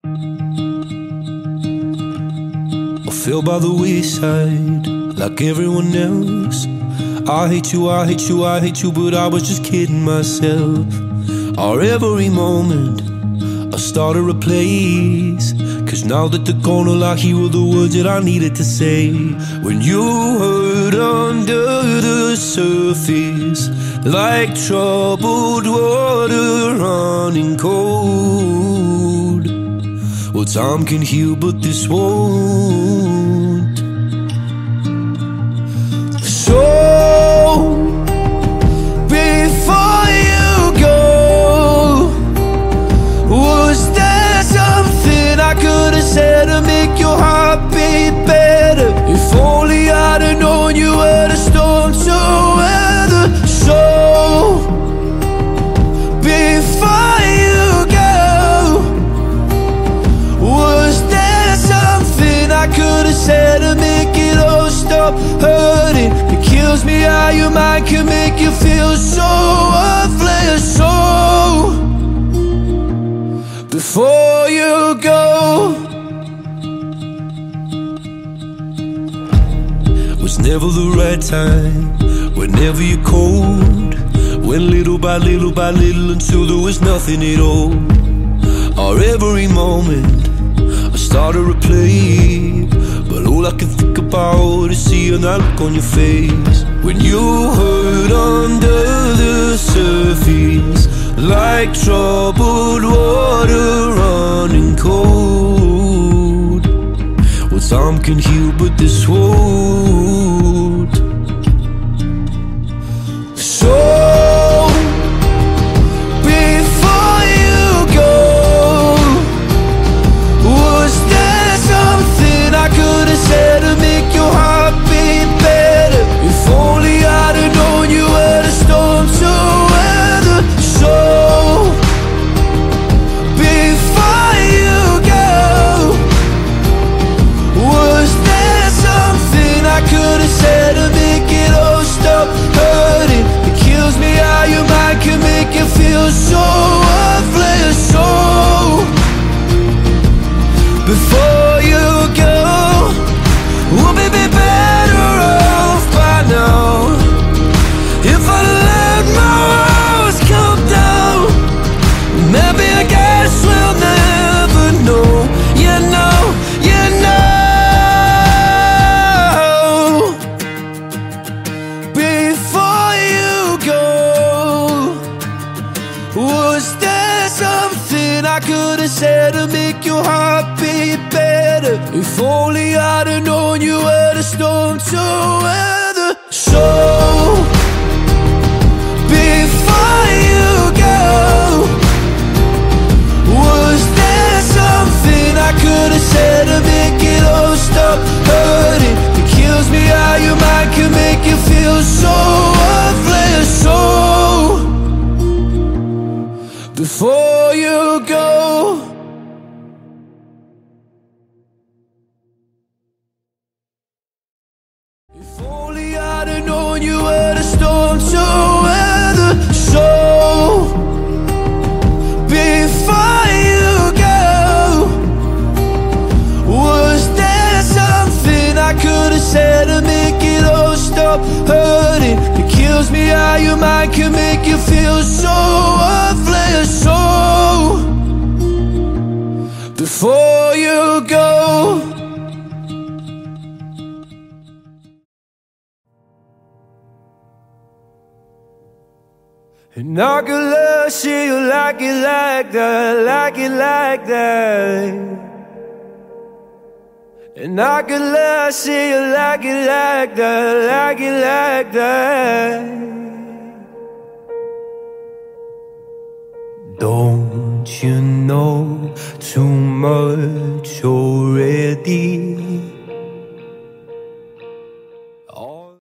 I fell by the wayside like everyone else. I hate you, I hate you, I hate you, but I was just kidding myself. Our every moment I started a place, 'cause now that they're gone, all I hear were the words that I needed to say. When you hurt under the surface, like troubled water running cold. Well, time can heal, but this won't. So before you go, was there something I could have said to make your heart beat better? If only I'd have known you were the storm to weather. So before you go, was there something I could have said to make it all stop hurting? It kills me how your mind can make you feel so worthless. So before you go, was never the right time, whenever you're cold. Went little by little by little until there was nothing at all. Our every moment I started to play, but all I can think about is seeing that look on your face. When you hurt under the surface, like troubled water running cold. Well, time can heal, but this won't. So before you go, was there something I could have said to make your heart beat better? If only I'd have known you were the storm to weather. So before you go, was there something I could have said to make it all stop hurting? It kills me how your mind can make you feel so worthless. So before you go, we'll be better off by now. If I let my walls come down, maybe I guess we'll never know. You know, you know. Before you go, was there something I could have said to make your heart beat better? If only I'd have known you were the storm to weather. So before you go, was there something I could have said to make it all stop hurting? It kills me how your mind can make you feel so worthless. So before you go, if only I'd have known you were the storm to weather. So before you go, was there something I could have said to make it all stop hurting? It kills me how your mind can make you feel so worthless. So before you go, and I could love, see you like it like that, like it like that. And I could love, see you like it like that, like it like that. Don't you know too much already?